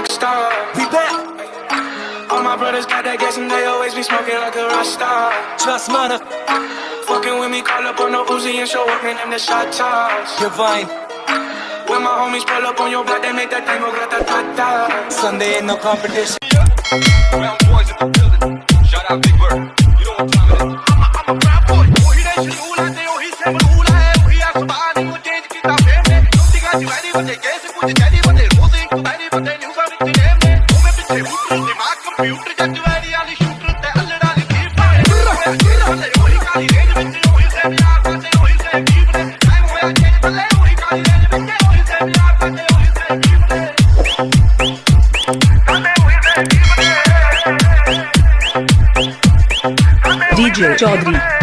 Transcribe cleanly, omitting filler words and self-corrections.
rock star. We back. All my brothers got that gas and they always be smoking like a rock star. Trust mother. Fucking with me, call up on the Uzi and show up, man, them the shot toss. Divine. When my homies pull up on your block, they make that thing go grata-ta-ta. Sunday ain't no competition. Brown boys in the building. Shout out Big Bird. You know what time it is. I'm a brown boy. Ohi nation hula te ohi seven hula hai. Ohi aasmaan ko change kita fame ne. Tumti ka diwali bande kaise kuch chali bande. Roze ko bari bande news aur itte name ne. Tume piche hooter dimag computer jajwari ali shooter te allada ali keep pare. Ohi kali range vich ohi se yaar bande ohi se keep ne. Time hoya change balle ohi kali range vich ohi se yaar bande ohi se keep ne. DJ Chaudhary.